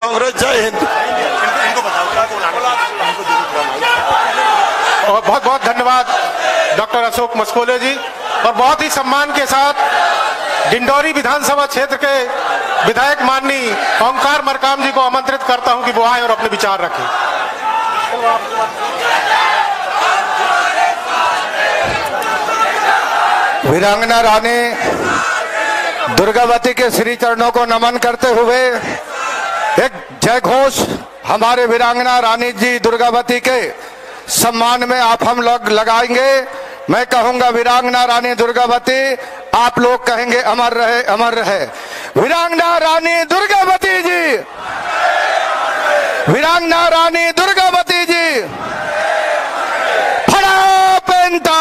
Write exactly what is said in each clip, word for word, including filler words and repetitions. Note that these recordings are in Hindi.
कांग्रेस। जय हिंद। इनको और बहुत बहुत धन्यवाद डॉक्टर अशोक मस्कोले जी। और बहुत ही सम्मान के साथ डिंडौरी विधानसभा क्षेत्र के विधायक माननीय ओंकार मरकाम जी को आमंत्रित करता हूं कि वो आए और अपने विचार रखें। वीरांगना रानी दुर्गावती के श्री चरणों को नमन करते हुए एक जय घोष हमारे वीरांगना रानी जी दुर्गावती के सम्मान में आप हम लोग लगाएंगे। मैं कहूंगा वीरांगना रानी दुर्गावती, आप लोग कहेंगे अमर रहे अमर रहे। वीरांगना रानी दुर्गावती जी, वीरांगना रानी दुर्गावती जी, फड़ा पेंटा।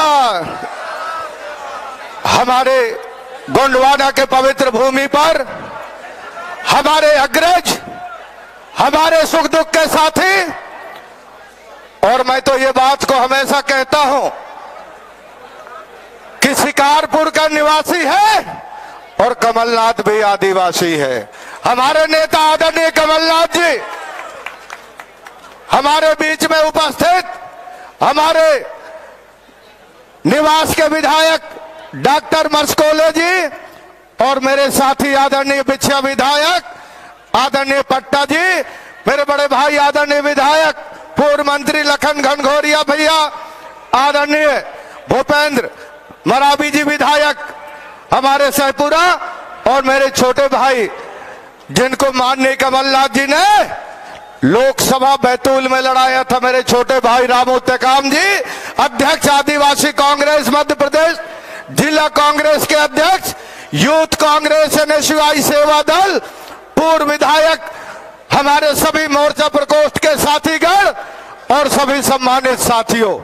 हमारे गोंडवाना के पवित्र भूमि पर हमारे अग्रज, हमारे सुख दुख के साथी, और मैं तो ये बात को हमेशा कहता हूं कि शिकारपुर का निवासी है और कमलनाथ भी आदिवासी है। हमारे नेता आदरणीय कमलनाथ जी हमारे बीच में उपस्थित, हमारे निवास के विधायक डॉक्टर मस्कोले जी और मेरे साथी आदरणीय बिछिया विधायक आदरणीय पट्टा जी, मेरे बड़े भाई आदरणीय विधायक पूर्व मंत्री लखन घनघोरिया भैया, आदरणीय भूपेंद्र मरावी जी विधायक हमारे सहपुरा, और मेरे छोटे भाई जिनको माननीय कमलनाथ जी ने लोकसभा बैतूल में लड़ाया था, मेरे छोटे भाई रामू टेकाम जी, अध्यक्ष आदिवासी कांग्रेस मध्य प्रदेश, जिला कांग्रेस के अध्यक्ष, यूथ कांग्रेस एनएसयूआई सेवा दल, पूर्व विधायक, हमारे सभी मोर्चा प्रकोष्ठ के साथीगण और सभी सम्मानित साथियों,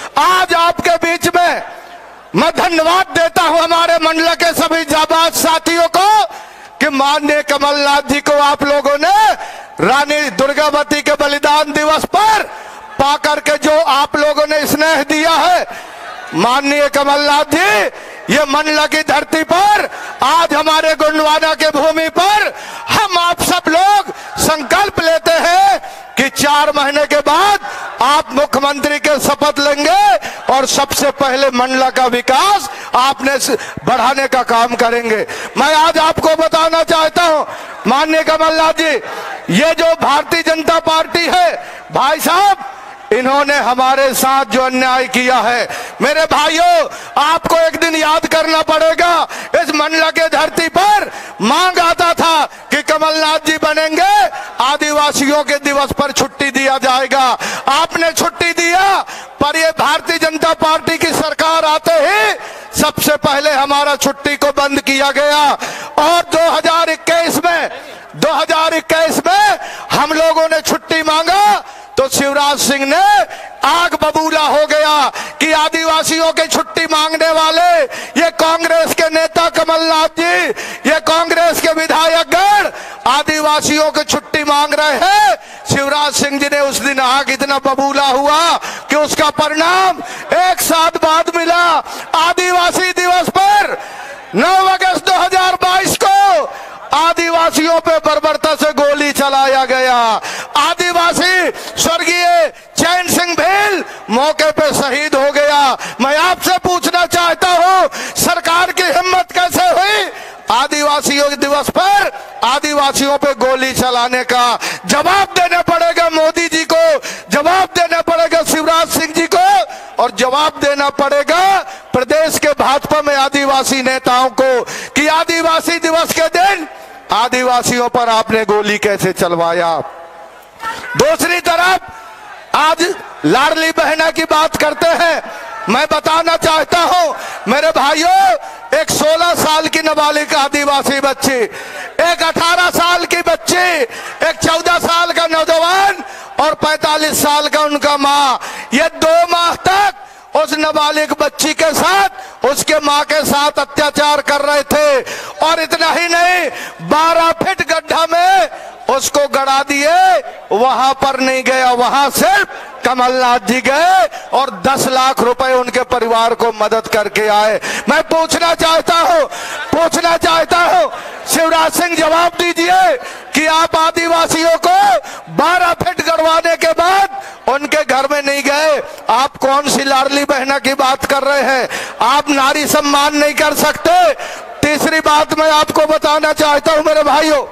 आज आपके बीच में मैं धन्यवाद देता हूं हमारे मंडल के सभी जाबाज साथियों को कि माननीय कमलनाथ जी को आप लोगों ने रानी दुर्गावती के बलिदान दिवस पर पाकर के जो आप लोगों ने स्नेह दिया है, माननीय कमलनाथ जी, ये मंडला की धरती पर आज हमारे गोंडवाना के भूमि पर हम आप सब लोग संकल्प लेते हैं कि चार महीने के बाद आप मुख्यमंत्री के शपथ लेंगे और सबसे पहले मंडला का विकास आपने बढ़ाने का काम करेंगे। मैं आज आपको बताना चाहता हूं माननीय कमलनाथ जी, ये जो भारतीय जनता पार्टी है, भाई साहब, इन्होंने हमारे साथ जो अन्याय किया है, मेरे भाइयों, आपको एक दिन याद करना पड़ेगा। इस मंडला के धरती पर मांग आता था कि कमलनाथ जी बनेंगे, आदिवासियों के दिवस पर छुट्टी दिया जाएगा। आपने छुट्टी दिया, पर ये भारतीय जनता पार्टी की सरकार आते ही सबसे पहले हमारा छुट्टी को बंद किया गया। और दो हज़ार इक्कीस में दो हज़ार इक्कीस में हम लोगों ने छुट्टी मांगा तो शिवराज सिंह ने आग बबूला हो गया कि आदिवासियों की छुट्टी मांगने वाले ये कांग्रेस के नेता कमलनाथ जी, ये कांग्रेस के विधायकगण आदिवासियों की छुट्टी मांग रहे हैं। शिवराज सिंह जी ने उस दिन आग इतना बबूला हुआ कि उसका परिणाम एक साथ बाद मिला। आदिवासी दिवस पर नौ अगस्त दो हज़ार बाईस को आदिवासियों पे बर्बरता से गोली चलाया गया। आदिवासी स्वर्गीय चैन सिंह भेल मौके पे शहीद हो गया। मैं आपसे पूछना चाहता हूं, सरकार की हिम्मत कैसे हुई आदिवासियों के दिवस पर आदिवासियों पे गोली चलाने का? जवाब देना पड़ेगा मोदी जी को, जवाब देना पड़ेगा शिवराज सिंह जी को, और जवाब देना पड़ेगा प्रदेश के भाजपा में आदिवासी नेताओं को कि आदिवासी दिवस के दिन आदिवासियों पर आपने गोली कैसे चलवाया। दूसरी तरफ आज लाडली बहना की बात करते हैं। मैं बताना चाहता हूं मेरे भाइयों, एक सोलह साल की नाबालिग आदिवासी बच्ची, एक अठारह साल की बच्ची, एक चौदह साल का नौजवान और पैंतालीस साल का उनका माँ, ये दो माह तक उस नाबालिग बच्ची के साथ, उसके माँ के साथ अत्याचार कर रहे थे। और इतना ही नहीं, बारह फीट गड्ढा में उसको गड़ा दिए, वहां पर नहीं गया, वहां सिर्फ कमलनाथ जी गए और दस लाख रुपए उनके परिवार को मदद करके आए। मैं पूछना चाहता हूं पूछना चाहता हूं शिवराज सिंह, जवाब दीजिए कि आप आदिवासियों को आप कौन सी लाडली बहना की बात कर रहे हैं? आप नारी सम्मान नहीं कर सकते। तीसरी बात मैं आपको बताना चाहता हूं मेरे भाइयों,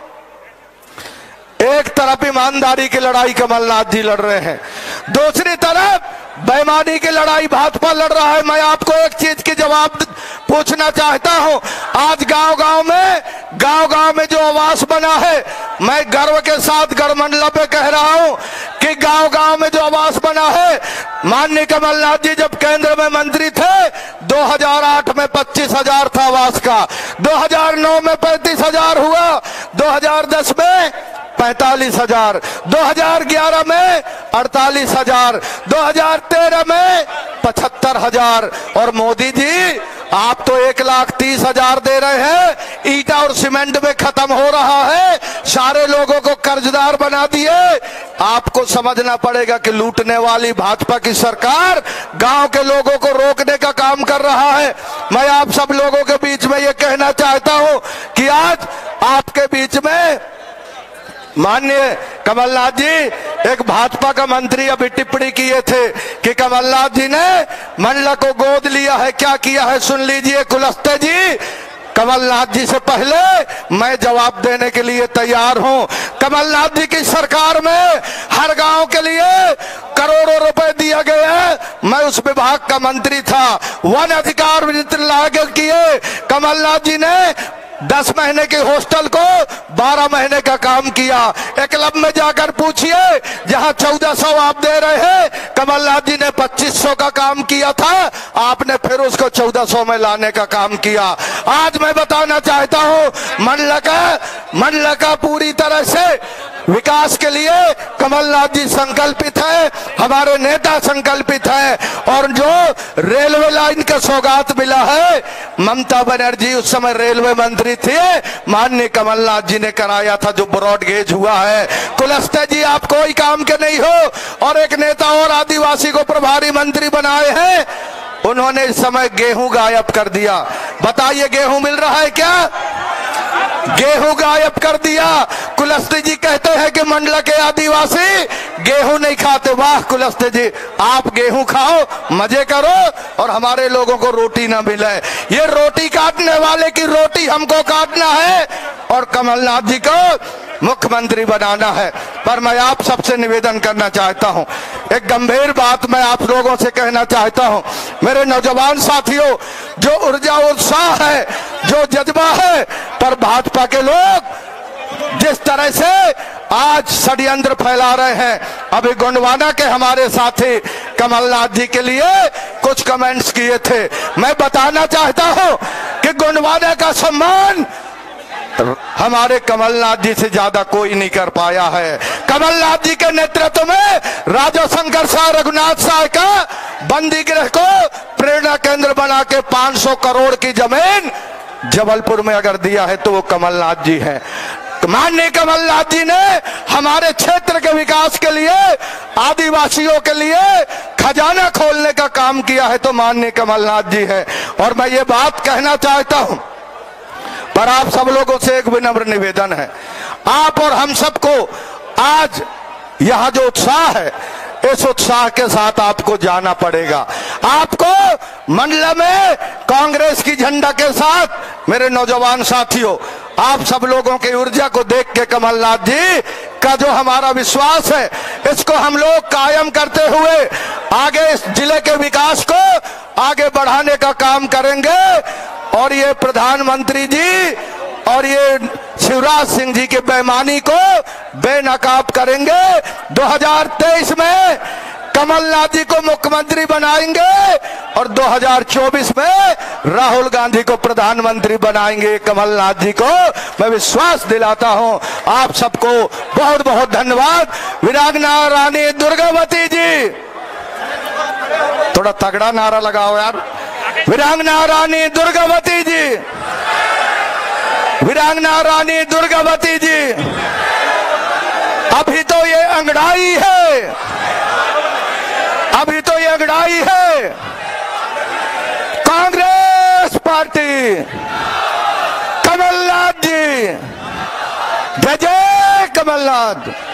एक तरफ ईमानदारी की लड़ाई कमलनाथ जी लड़ रहे हैं, दूसरी तरफ बेईमानी की लड़ाई भाजपा लड़ रहा है। मैं आपको एक चीज की जवाब पूछना चाहता हूं। आज गांव गांव में गांव गांव में जो आवास बना है, मैं गर्व के साथ गढ़मंडला पे कह रहा हूं कि गांव गांव में जो आवास बना है, माननीय कमलनाथ जी जब केंद्र में मंत्री थे दो हज़ार आठ में पच्चीस हजार था आवास का, दो हज़ार नौ में पैंतीस हजार हुआ, दो हज़ार दस में पैंतालीस हजार, दो हज़ार ग्यारह में अड़तालीस हजार, दो हज़ार तेरह में पचहत्तर हजार, और मोदी जी आप तो एक लाख तीस हजार दे रहे हैं। ईटा और सीमेंट में खत्म हो रहा है, सारे लोगों को कर्जदार बना दिए। आपको समझना पड़ेगा कि लूटने वाली भाजपा की सरकार गांव के लोगों को रोकने का काम कर रहा है। मैं आप सब लोगों के बीच में ये कहना चाहता हूं कि आज आपके बीच में माननीय कमलनाथ जी, एक भाजपा का मंत्री अभी टिप्पणी किए थे कि कमलनाथ जी ने मंडला को गोद लिया है। क्या किया है सुन लीजिए कुलस्ते जी। कमलनाथ जी से पहले मैं जवाब देने के लिए तैयार हूं। कमलनाथ जी की सरकार में हर गांव के लिए करोड़ों रुपए दिया गया है। मैं उस विभाग का मंत्री था, वन अधिकार लागू किए। कमलनाथ जी ने दस महीने के हॉस्टल को बारह महीने का काम किया। एक क्लब में जाकर पूछिए, जहां चौदह सौ आप दे रहे हैं, कमलनाथ जी ने पच्चीस सौ का काम किया था, आपने फिर उसको चौदह सौ में लाने का काम किया। आज मैं बताना चाहता हूं मंडला का मंडला का पूरी तरह से विकास के लिए कमलनाथ जी संकल्पित है, हमारे नेता संकल्पित है। और जो रेलवे लाइन का सौगात मिला है, ममता बनर्जी उस समय रेलवे मंत्री थे, माननीय कमलनाथ जी ने कराया था, जो ब्रॉड गेज हुआ है। कुलस्ते जी आप कोई काम के नहीं हो। और एक नेता और आदिवासी को प्रभारी मंत्री बनाए हैं, उन्होंने इस समय गेहूं गायब कर दिया। बताइए गेहूं मिल रहा है क्या? गेहूं गायब कर दिया। कुलस्ते जी कहते हैं कि मंडला के आदिवासी गेहूं नहीं खाते। वाह कुलस्ते जी, आप गेहूं खाओ, मजे करो, और हमारे लोगों को रोटी ना मिले। ये रोटी काटने वाले की रोटी हमको काटना है और कमलनाथ जी को मुख्यमंत्री बनाना है। पर मैं आप सबसे निवेदन करना चाहता हूं, एक गंभीर बात मैं आप लोगों से कहना चाहता हूं। मेरे नौजवान साथियों, जो ऊर्जा उत्साह है, जो जज्बा है, पर भाजपा के लोग जिस तरह से आज षड्यंत्र फैला रहे हैं, अभी गोंडवाना के हमारे साथी कमलनाथ जी के लिए कुछ कमेंट्स किए थे। मैं बताना चाहता हूं कि गोंडवाना का सम्मान हमारे कमलनाथ जी से ज्यादा कोई नहीं कर पाया है। कमलनाथ जी के नेतृत्व में राजा शंकर शाह रघुनाथ शाह का बंदी गृह को प्रेरणा केंद्र बना के पांच सौ करोड़ की जमीन जबलपुर में अगर दिया है तो वो कमलनाथ जी हैं। माननीय कमलनाथ जी ने हमारे क्षेत्र के विकास के लिए, आदिवासियों के लिए खजाना खोलने का काम किया है तो माननीय कमलनाथ जी है। और मैं ये बात कहना चाहता हूं, पर आप सब लोगों से एक विनम्र निवेदन है, आप और हम सबको आज यहां जो उत्साह है, इस उत्साह के साथ आपको जाना पड़ेगा। आपको मंडला में कांग्रेस की झंडा के साथ, मेरे नौजवान साथियों, आप सब लोगों की ऊर्जा को देख के कमलनाथ जी का जो हमारा विश्वास है, इसको हम लोग कायम करते हुए आगे इस जिले के विकास को आगे बढ़ाने का काम करेंगे। और ये प्रधानमंत्री जी और ये शिवराज सिंह जी की बेईमानी को बेनकाब करेंगे। दो हज़ार तेईस में कमलनाथ जी को मुख्यमंत्री बनाएंगे और दो हज़ार चौबीस में राहुल गांधी को प्रधानमंत्री बनाएंगे। कमलनाथ जी को मैं विश्वास दिलाता हूं। आप सबको बहुत बहुत धन्यवाद। वीरांगना रानी दुर्गावती जी, थोड़ा तगड़ा नारा लगाओ यार। वीरांगना रानी दुर्गावती जी, वीरांगना रानी दुर्गावती जी, अभी तो ये अंगड़ाई है, अभी तो ये अंगड़ाई है। कांग्रेस पार्टी, कमलनाथ जी, जय जय कमलनाथ।